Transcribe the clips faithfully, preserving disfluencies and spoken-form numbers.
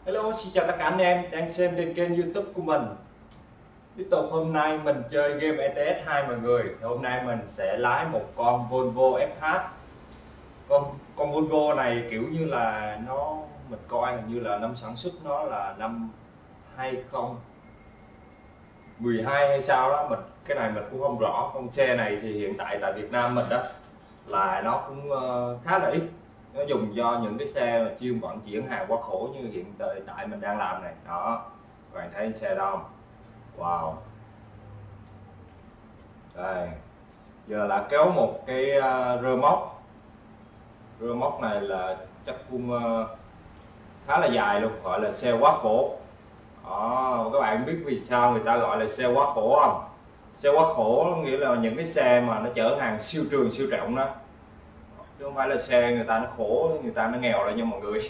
Hello, xin chào tất cả anh em đang xem trên kênh YouTube của mình. Tiếp tục hôm nay mình chơi game e tê ét hai mọi người. Hôm nay mình sẽ lái một con Volvo ép hát. Con con Volvo này kiểu như là nó mình coi hình như là năm sản xuất nó là năm hai không một hai hay sao đó, mình cái này mình cũng không rõ. Con xe này thì hiện tại tại Việt Nam mình đó là nó cũng uh, khá là ít. Nó dùng do những cái xe mà chuyên vận chuyển hàng quá khổ như hiện tại mình đang làm này đó. Các bạn thấy xe đó không? Wow, đây giờ là kéo một cái uh, rơ móc. Rơ móc này là chắc cũng uh, khá là dài luôn, gọi là xe quá khổ đó. Các bạn biết vì sao người ta gọi là xe quá khổ không? Xe quá khổ nghĩa là những cái xe mà nó chở hàng siêu trường siêu trọng đó, chứ không phải là xe người ta nó khổ, người ta nó nghèo ra nha mọi người.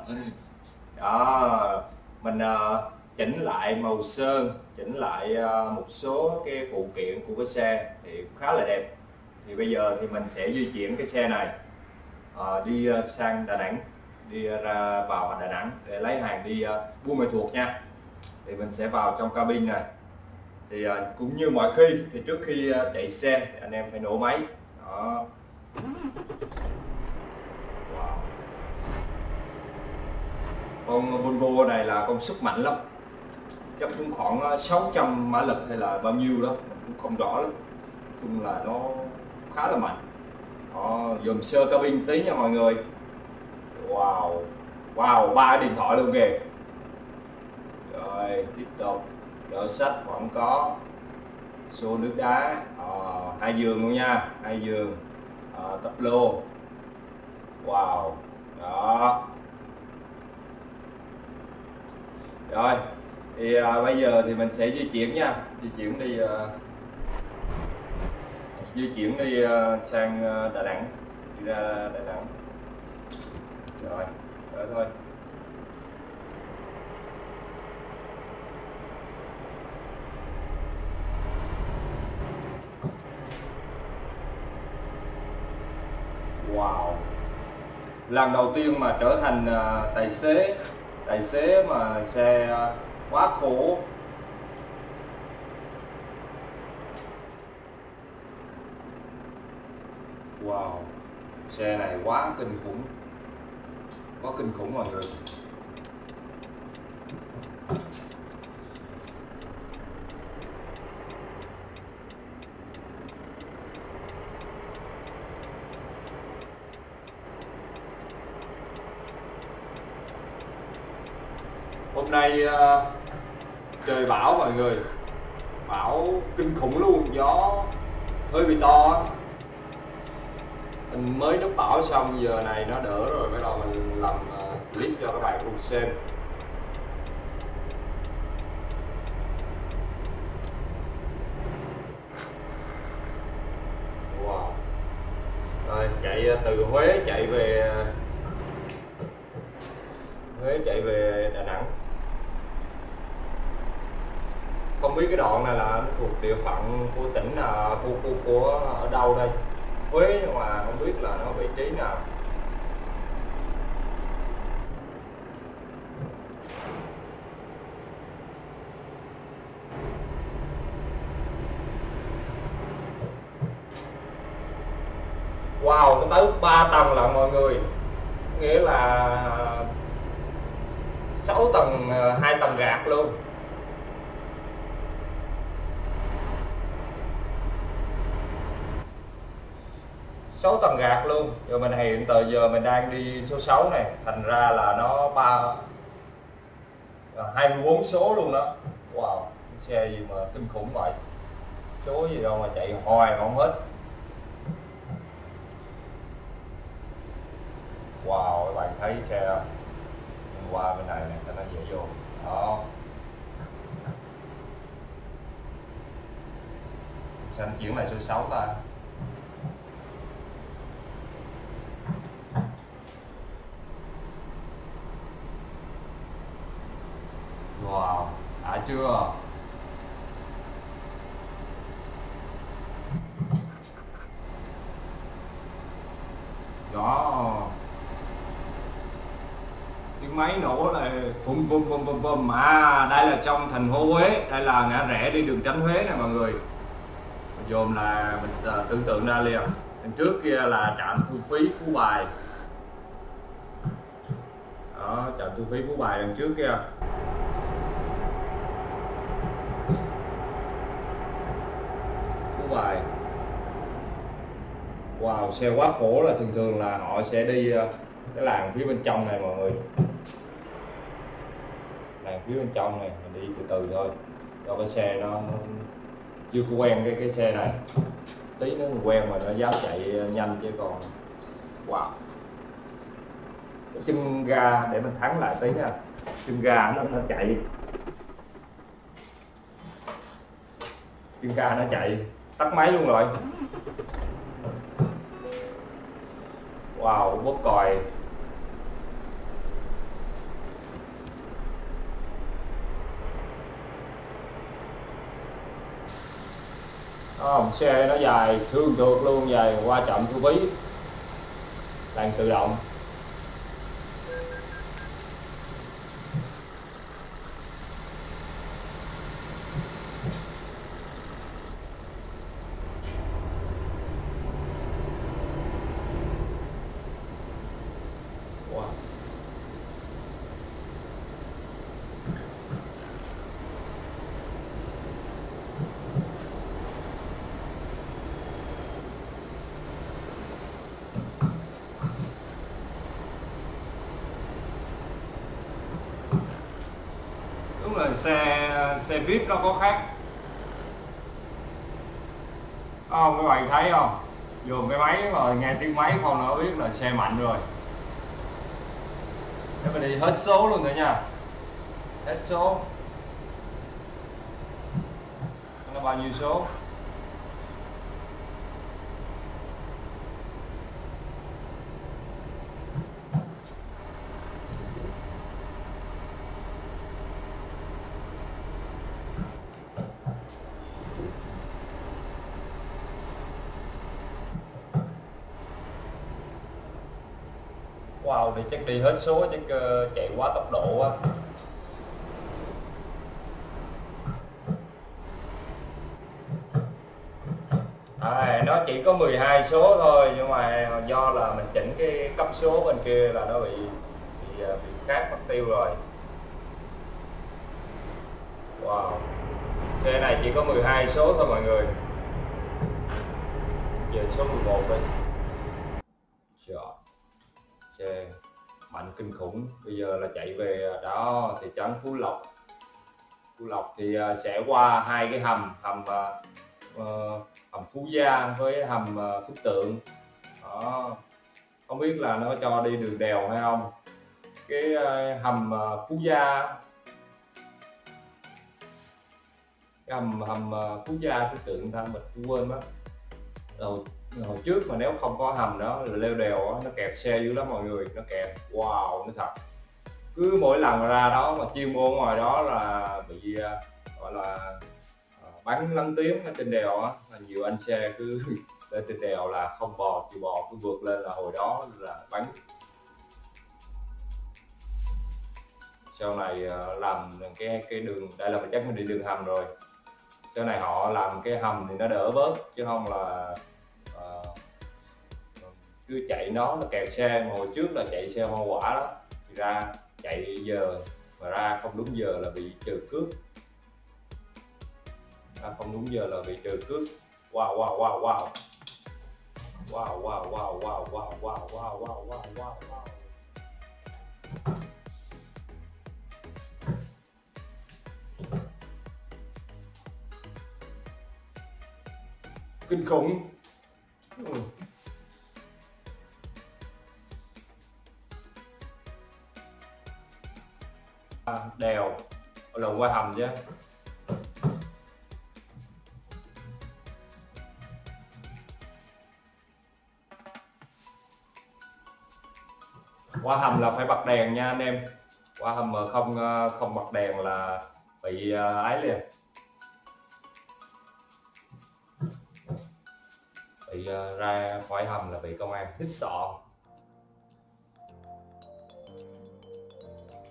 Đó, mình uh, chỉnh lại màu sơn, chỉnh lại uh, một số cái phụ kiện của cái xe thì khá là đẹp. Thì bây giờ thì mình sẽ di chuyển cái xe này uh, đi uh, sang Đà Nẵng, đi uh, ra vào Đà Nẵng để lấy hàng đi uh, Buôn Ma Thuột nha. Thì mình sẽ vào trong cabin này. Thì uh, cũng như mọi khi thì trước khi uh, chạy xe thì anh em phải nổ máy đó. Wow. Con Volvo này là con sức mạnh lắm, chắc cũng khoảng sáu trăm mã lực hay là bao nhiêu đó mình cũng không rõ lắm, chung là nó khá là mạnh đó. Dùm sơ cabin tí nha mọi người. Wow, wow, ba điện thoại luôn kìa. Rồi tiếp tục đỡ sách vẫn có, xô nước đá, à, hai giường luôn nha, hai giường, à, tắp lô. Wow, đó. Rồi thì à, bây giờ thì mình sẽ di chuyển nha, di chuyển đi uh, di chuyển đi uh, sang uh, Đà Nẵng, đi ra Đà Nẵng. Rồi đó thôi. Wow, lần đầu tiên mà trở thành uh, tài xế tài xế mà xe uh, quá khổ. Wow, xe này quá kinh khủng, quá kinh khủng mọi người. Hôm nay uh, trời bão mọi người, bão kinh khủng luôn, gió hơi bị to. Mình mới đốt tỏi xong, giờ này nó đỡ rồi, bắt đầu mình làm uh, clip cho các bạn cùng xem. Wow. Rồi chạy từ Huế chạy về Huế chạy về Đà Nẵng. Không biết cái đoạn này là thuộc địa phận của tỉnh là của, của, của ở đâu đây, Huế, nhưng mà không biết là nó vị trí nào. Wow, nó tới ba tầng lận mọi người, nghĩa là sáu tầng, hai tầng gạt luôn. Sáu tầng gạt luôn. Rồi mình hiện từ giờ mình đang đi số sáu này, thành ra là nó ba hai mươi bốn số luôn đó. Wow, xe gì mà kinh khủng vậy, số gì đâu mà chạy hoài không hết. Wow, các bạn thấy xe không? Qua bên này này cho nó dễ vô đó. Xanh chuyển này số sáu ta. Wow, đã chưa? Đó, tiếng máy nổ là phum phum phum phum phum. À, đây là trong thành phố Huế, đây là ngã rẽ đi đường Tránh Huế nè mọi người. Dồn là mình uh, tưởng tượng ra liền. Đằng trước kia là trạm thu phí Phú Bài. Đó, trạm thu phí Phú Bài đằng trước kia. Phú Bài. Wow, xe quá khổ là thường thường là họ sẽ đi uh, cái làng phía bên trong này mọi người. Làng phía bên trong này mình đi từ từ thôi. Do cái xe nó chưa có quen cái cái xe này. Tí nó quen mà nó dám chạy nhanh chứ còn wow. Cái chân ga để mình thắng lại tí nha. Chân ga nó, nó chạy. Chân ga nó chạy tắt máy luôn rồi. Wow, bóp còi. Đó, xe nó dài thương thượt luôn, dài qua trạm thu phí. Làn tự động. Wow. Đúng là xe xe vê i pê nó có khác. Không, các bạn thấy không? Dùng cái máy rồi nghe tiếng máy không nó biết là xe mạnh rồi. Để mình đi hết số luôn nữa nha. Hết số. Nó bao nhiêu số? Wow, thì chắc đi hết số, chắc uh, chạy quá tốc độ quá. À, nó chỉ có mười hai số thôi, nhưng mà do là mình chỉnh cái cấp số bên kia là nó bị bị, bị khác mất tiêu rồi. Wow, xe này chỉ có mười hai số thôi mọi người. Giờ số mười một đi. Trời, xe mạnh kinh khủng. Bây giờ là chạy về đó thị trấn Phú Lộc. Phú Lộc thì sẽ qua hai cái hầm, hầm uh, hầm Phú Gia với hầm uh, Phước Tượng. Đó, không biết là nó cho đi đường đèo hay không. Cái uh, hầm uh, Phú Gia, cái hầm hầm uh, Phú Gia Phước Tượng ta mình quên mất. Rồi hồi trước mà nếu không có hầm đó là leo đèo đó, nó kẹt xe dữ lắm mọi người, nó kẹt. Wow, nó thật. Cứ mỗi lần ra đó mà chuyên môn ngoài đó là bị uh, gọi là uh, bắn lấn tiếng ở trên đèo á, là nhiều anh xe cứ lên trên đèo là không bò chịu bò, cứ vượt lên là hồi đó là bắn. Sau này uh, làm cái cái đường đây là mình chắc mình đi đường hầm rồi. Sau này họ làm cái hầm thì nó đỡ bớt chứ không là uh, cứ chạy nó nó kẹt xe. Mà hồi trước là chạy xe hoa quả đó thì ra chạy giờ mà ra không đúng giờ là bị trừ cước, ra không đúng giờ là bị trừ cước. Wow wow wow wow wow wow wow wow wow wow wow wow wow wow wow. Kinh khủng. Ừ. À, đèo là qua hầm chứ. Qua hầm là phải bật đèn nha anh em. Qua hầm mà không không bật đèn là bị ái liền, bị ra khỏi hầm là bị công an hít sọ.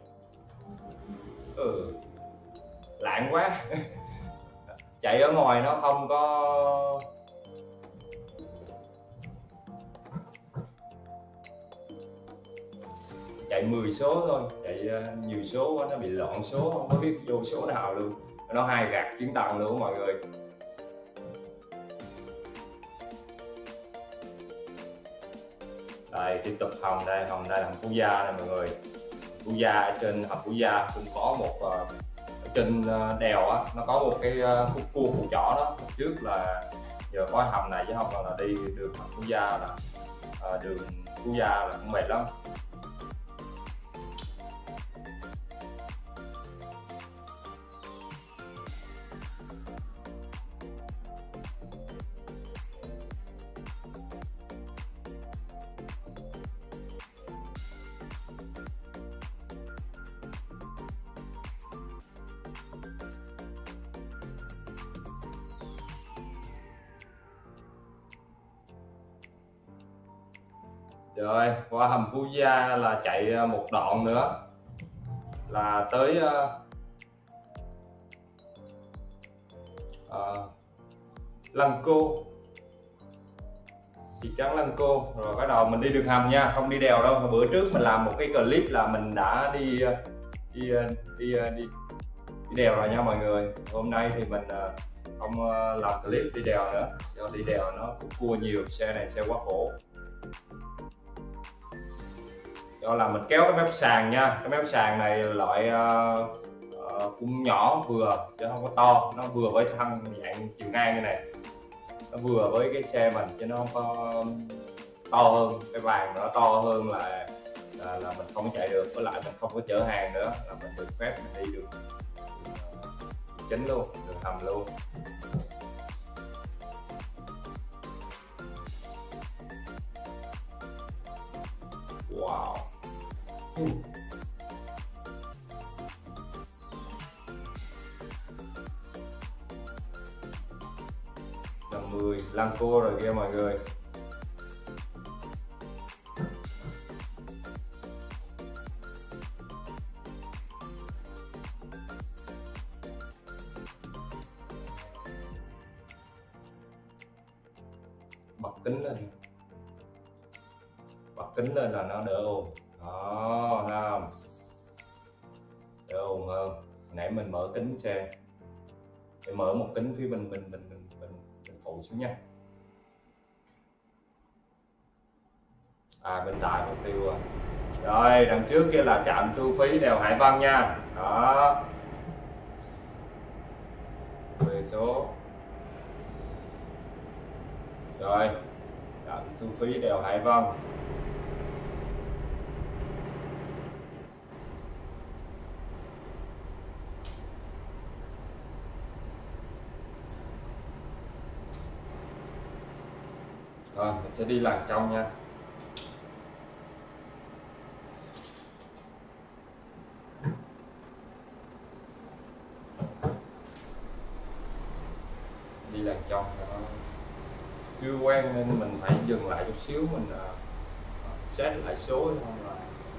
ừ. Lạng quá. Chạy ở ngoài nó không có chạy mười số thôi, chạy nhiều số quá nó bị loạn số, không có biết vô số nào luôn, nó hai gạt chiến tầng luôn mọi người. Đây tiếp tục hầm đây, hầm đây là hầm Phú Gia này mọi người. Phú Gia, ở trên hầm Phú Gia cũng có một ở trên đèo á, nó có một cái khúc cua phụ trỏ đó. Trước là giờ có hầm này chứ không là đi đường hầm Phú Gia là à, đường Phú Gia là cũng mệt lắm. Rồi qua hầm Phú Gia là chạy một đoạn nữa là tới uh, uh, Lăng Cô, thị trấn Lăng Cô. Rồi bắt đầu mình đi đường hầm nha, không đi đèo đâu. Bữa trước mình làm một cái clip là mình đã đi đi đi đi, đi, đi đèo rồi nha mọi người. Hôm nay thì mình uh, không uh, làm clip đi đèo nữa, do đi đèo nó cũng cua nhiều, xe này xe quá khổ. Do là mình kéo cái mép sàn nha, cái mép sàn này loại uh, uh, cũng nhỏ vừa chứ không có to, nó vừa với thân dạng chiều ngang như này, nó vừa với cái xe mình chứ nó không có to hơn. Cái vàng nó to hơn là là, là mình không chạy được, với lại mình không có chở hàng nữa, là mình được phép mình đi được uh, chính luôn, đường hầm luôn. Wow. Ừ. Là mười Lăng Cô rồi kia mọi người. Bật kính lên, bật kính lên là nó đỡ ồn. Đó, thấy không? Đỡ ồn hơn. Hồi nãy mình mở kính xe, để mở một kính phía bên mình mình mình mình, mình phụ xuống nha. À bên tại mục tiêu rồi. Rồi đằng trước kia là trạm thu phí đèo Hải Vân nha. Đó. Về số. Rồi trạm thu phí đèo Hải Vân. Rồi mình sẽ đi làng trong nha. Đi làng trong đó. Chưa quen nên mình phải dừng lại chút xíu, mình uh, set lại số không là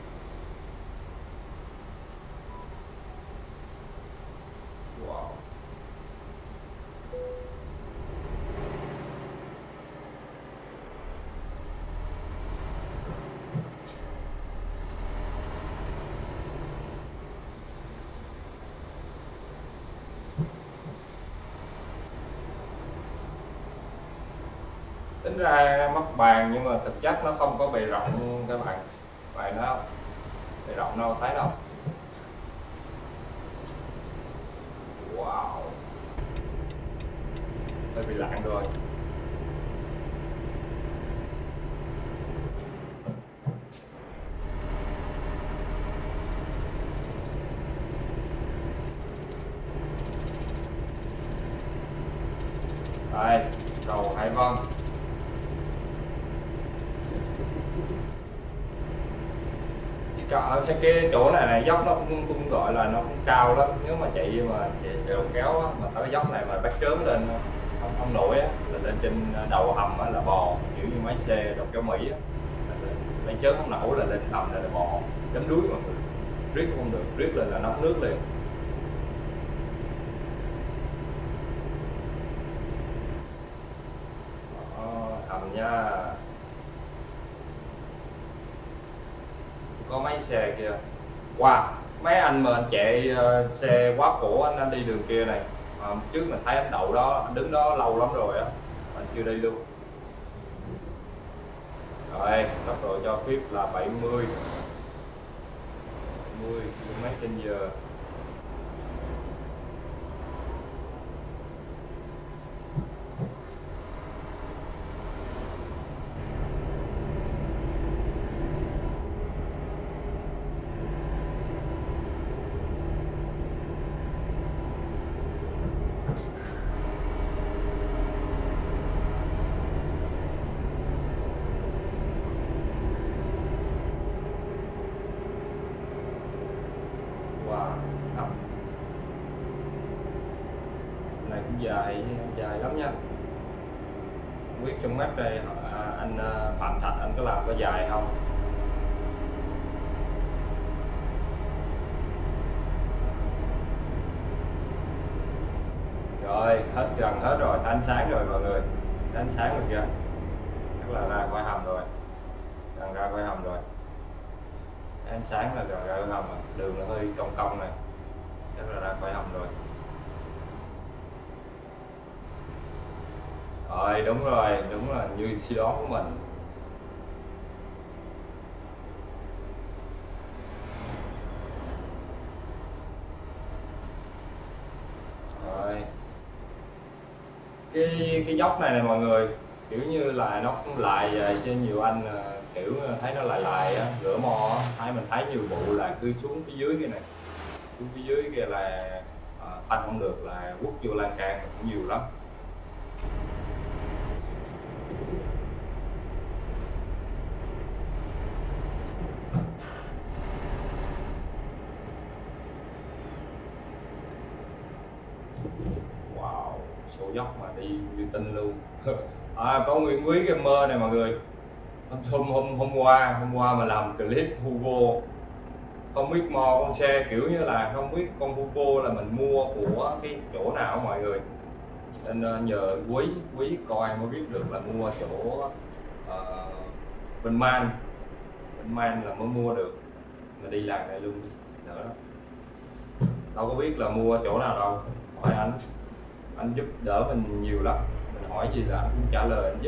wow. Tính ra mắc bàn nhưng mà thực chất nó không có bề rộng các bạn, bạn nó bề rộng đâu thấy đâu. Wow, hơi bị lạng rồi. Đây cầu Hải Vân. Ở cái chỗ này này dốc nó cũng, cũng gọi là nó cũng cao lắm, nếu mà chạy mà chạy đầu kéo á, mà tới dốc này mà bắt trớn lên không không nổi á, là lên trên đầu hầm á, là bò, kiểu như máy xe đầu kéo Mỹ á, lấy chớn không nổi là lên hầm này là bò chấm đuối mọi người, riết không được, riết lên là nóng nước liền. Wow, mấy anh mà anh chạy uh, xe quá khổ, anh, anh đi đường kia này mà trước mình thấy anh đậu đó, anh đứng đó lâu lắm rồi á, anh chưa đi luôn. Rồi tốc độ cho phép là bảy mươi bảy mươi ki lô mét trên giờ. Wow, không. Này cũng dài dài lắm nha. Không biết trong map đây à, anh Phạm Thạch anh có làm có dài không? Rồi hết gần hết rồi, ánh sáng rồi mọi người, ánh sáng rồi kìa, chắc là ra khỏi hầm rồi, gần ra khỏi hầm rồi, ánh sáng là gần ra khỏi hầm rồi. Đường nó hơi cong cong này, chắc là ra khỏi hầm rồi. Rồi đúng rồi, đúng là như suy đoán của mình. Rồi cái cái dốc này này mọi người, kiểu như là nó cũng lại cho nhiều anh kiểu thấy nó lại lại á, rửa mò thấy mình thấy nhiều vụ là cứ xuống phía dưới kia này, xuống phía dưới kia là à, phanh không được là quất vô lan can cũng nhiều lắm. Wow, số dốc mà đi như tinh luôn. À, có Nguyễn Quý Gamer này mọi người, hôm hôm hôm qua hôm qua mà làm clip Hugo không biết mò con xe, kiểu như là không biết con Hugo là mình mua của cái chỗ nào mọi người, nên nhờ quý quý coi mới biết được là mua chỗ uh, bên Man bên Man là mới mua được, mà đi làng này luôn nữa đó, đâu có biết là mua chỗ nào đâu, hỏi anh anh giúp đỡ mình nhiều lắm, mình hỏi gì là anh cũng trả lời anh giúp.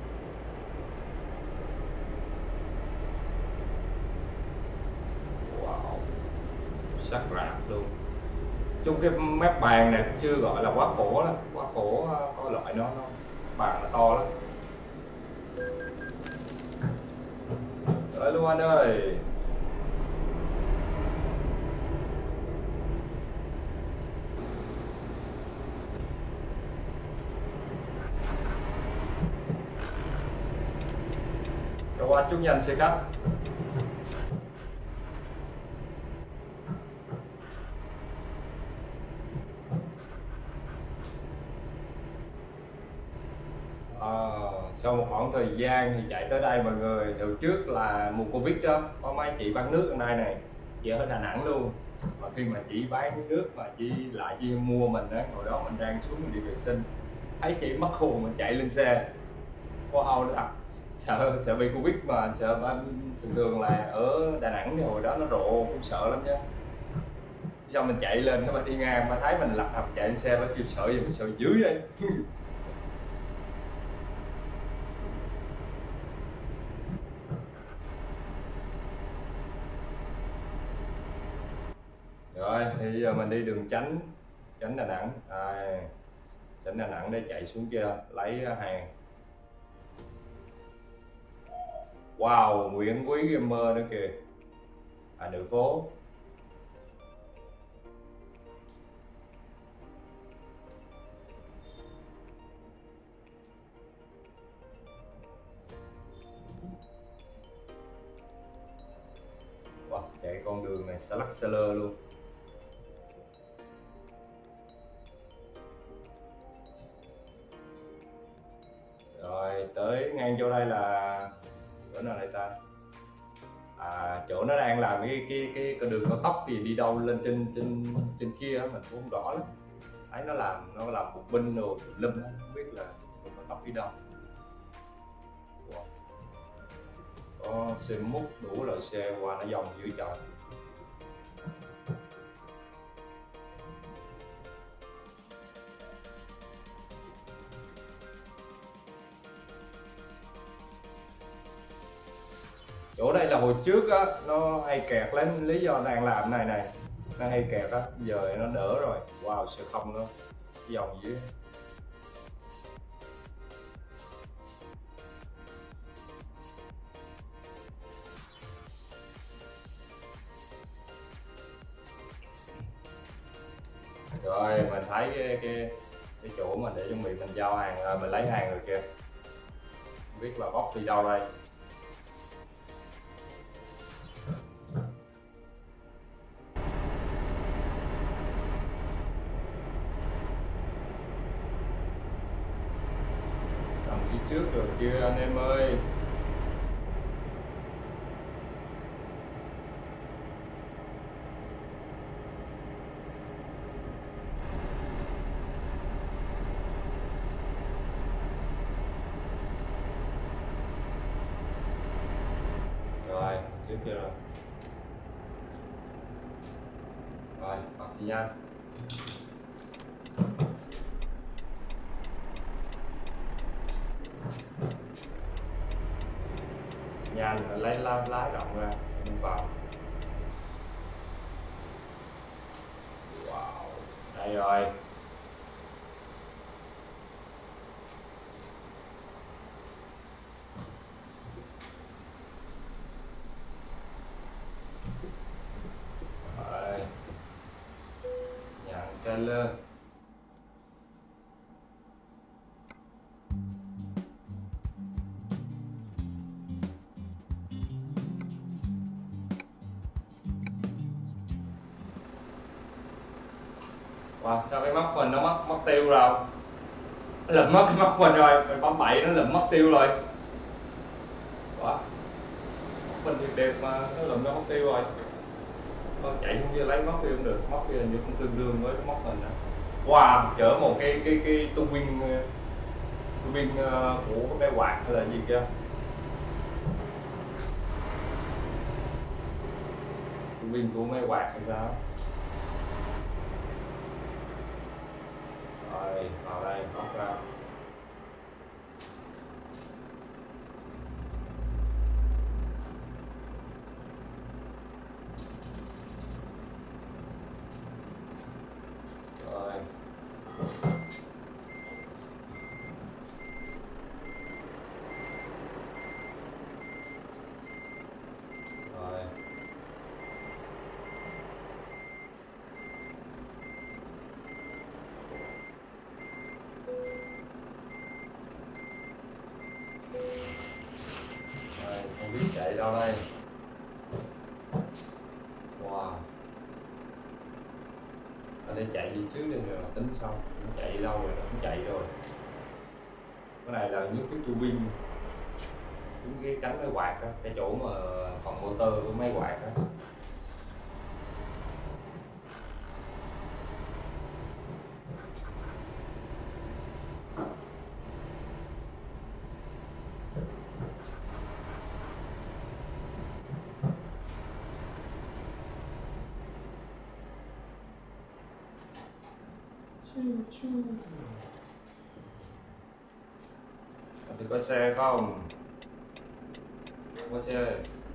Wow, sắc rạc luôn. Chung cái mép bàn này cũng chưa gọi là quá khổ lắm, quá khổ có loại nó, nó bàn nó to lắm. Tới luôn anh ơi. Cho qua chút nhanh xe khách. À, sau một khoảng thời gian thì chạy tới đây mọi người, từ trước là mùa Covid đó, có mấy chị bán nước ở đây này, chị ở Đà Nẵng luôn, mà khi mà chị bán nước mà chị lại chị mua mình á, hồi đó mình đang xuống mình đi vệ sinh, thấy chị mất hồn mình chạy lên xe, wow nó thật, sợ sợ bị Covid mà sợ anh, thường thường là ở Đà Nẵng thì hồi đó nó rộ cũng sợ lắm chứ, do mình chạy lên nó mà đi ngang mà thấy mình lật đật chạy lên xe nó kêu sợ gì mình sợ dữ vậy. Rồi thì giờ mình đi đường tránh tránh Đà Nẵng, à, tránh Đà Nẵng để chạy xuống kia lấy hàng. Wow, Nguyễn Quý Gamer nữa kìa, à đường phố. Wow, chạy con đường này xa lắc xa lơ luôn. Rồi tới ngang chỗ đây là chỗ nào đây ta, à chỗ nó đang làm cái cái cái, cái đường cao tốc thì đi đâu lên trên trên trên kia mình cũng không rõ lắm, thấy nó làm nó làm một binh rồi lâm không biết là đường cao tốc đi đâu. Wow. Có xe múc đủ loại xe qua nó dòng dưới trời. là hồi trước á nó hay kẹt lên, lý do đang làm này này nó hay kẹt á, giờ nó đỡ rồi. Wow, sẽ không nữa dòng dưới. Rồi mình thấy cái cái, cái chỗ mà để chuẩn bị mình giao hàng rồi, mình lấy hàng rồi kìa, không biết là bóc đi đâu đây. Cầm phía trước rồi chưa anh em ơi. Rồi trước kia rồi. Rồi bật xi nhan. Nhan lấy lái lái rộng ra đi vào. Wow, đây rồi. Rồi nhận tên lên. Wow, sao cái mắt mình nó mất mất tiêu rồi, nó lụm mất cái mắt mình rồi, mình bấm bậy nó lụm mất tiêu rồi. Wow, mắt mình thì đẹp mà nó lụm nó mất tiêu rồi. Con chạy không kia lấy móc kia không được, móc kia hình như không tương đương với móc mình nè. Wow, chở một cái cái cái tu viên tu viên của cái quạt hay là gì kia, tu viên của máy quạt hay sao. Rồi vào đây móc ra. Không biết chạy đâu đây. Wow, ở đây chạy đi trước đi rồi tính sau. Nó chạy lâu rồi, nó cũng chạy rồi. Cái này là nước cái tu bin, đúng cái cánh máy quạt đó, cái chỗ mà phần motor của máy quạt đó. Thì có xe không? Có xe.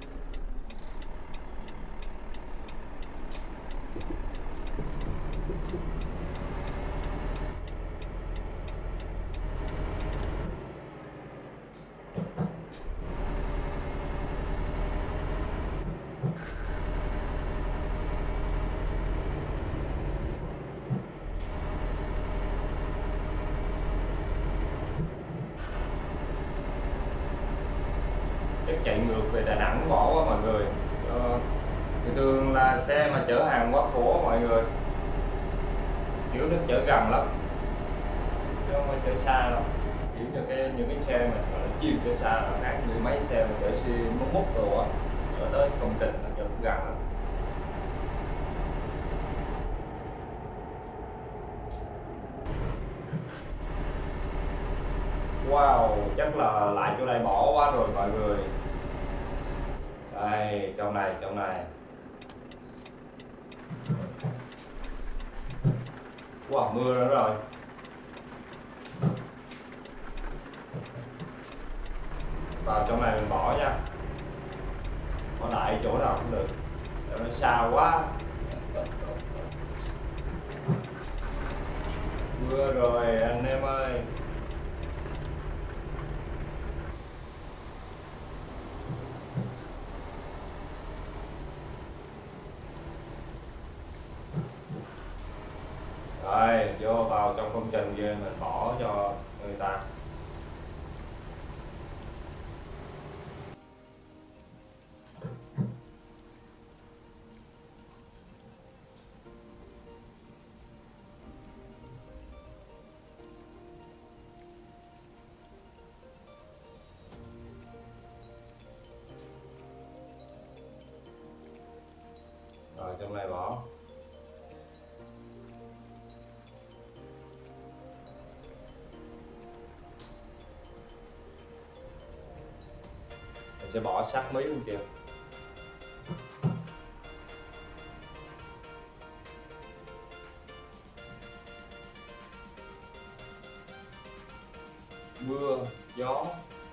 Chạy ngược về Đà Nẵng bỏ quá mọi người. Ờ, thường là xe mà chở hàng quá khổ mọi người, kiểu nó chở gần lắm chứ không phải chở xa đâu. Kiểu như cái những cái xe mà chiều chở xa là khác như mấy xe mà chở xe mốt mốt đồ á, chở tới công trình nó chở gần lắm. Wow, chắc là lại chỗ này bỏ quá rồi mọi người. Đây, trong này, trong này. Wow, mưa nữa rồi. Vào trong này mình bỏ nha. chỗ nào cũng được, nó xa quá. Mưa rồi anh em ơi. Rồi vô vào trong công trình kia mình bỏ cho người ta. Rồi trong này bỏ. Mình sẽ bỏ sát mí luôn kìa. Mưa, gió.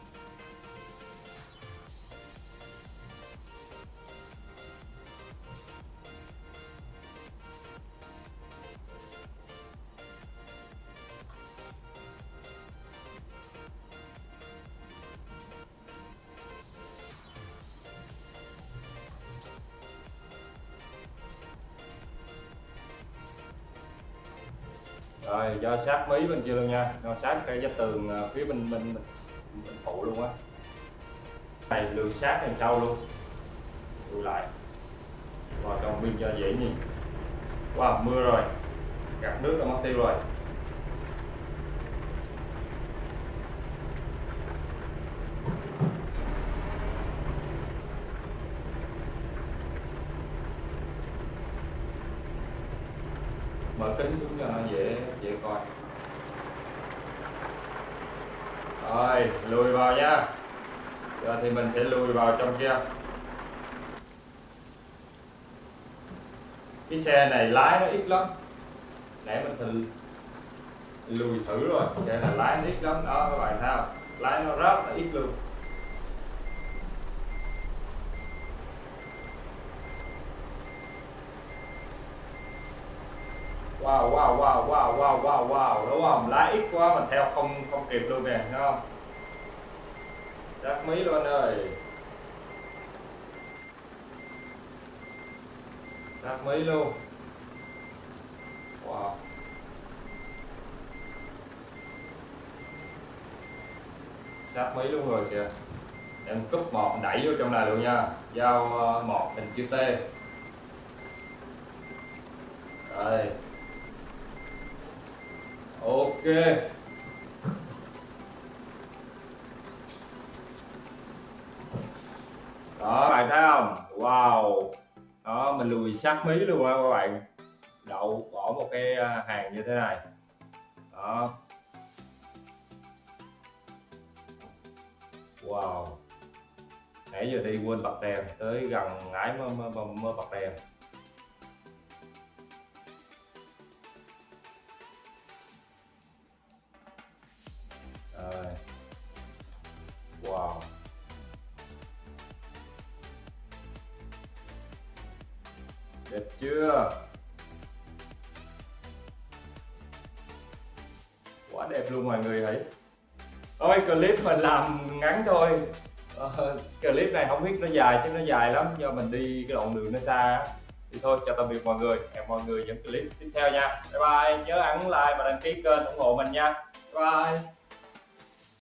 Rồi do sát mí bên kia luôn nha, do sát cái vách tường phía bên bên bên phụ luôn á. Này lùi sát đằng sau luôn, lùi lại vào trong pin cho dễ nhìn. Wow, mưa rồi, gạt nước đã mất tiêu rồi. Mở kính xuống cho nó dễ dễ coi. Rồi lùi vào nha. Giờ thì mình sẽ lùi vào trong kia. Cái xe này lái nó ít lắm, nãy mình thử lùi thử rồi, xe này lái nó ít lắm đó các bạn thấy không, lái nó rất là ít luôn. Wow wow wow wow wow wow wow, đúng không, lái ít quá mình theo không không kịp luôn nè, thấy không, rắc mí luôn ơi, rắc mí luôn. Wow, sát mí luôn rồi kìa. Em cúp một đẩy vô trong này luôn nha, dao một hình chữ T. Rồi ok, đó các bạn thấy không, wow, đó mình lùi sát mí luôn á các bạn, đậu bỏ một cái hàng như thế này đó. Wow, nãy giờ đi quên bật đèn, tới gần ngãi mới, mới, mới bật đèn. Rồi. Wow, đẹp chưa, quá đẹp luôn mọi người thấy. Thôi clip mình làm ngắn thôi, ờ, clip này không biết nó dài chứ nó dài lắm do mình đi cái đoạn đường nó xa thì thôi. Chào tạm biệt mọi người, hẹn mọi người những clip tiếp theo nha. Bye bye, nhớ ấn like và đăng ký kênh ủng hộ mình nha. Bye bye.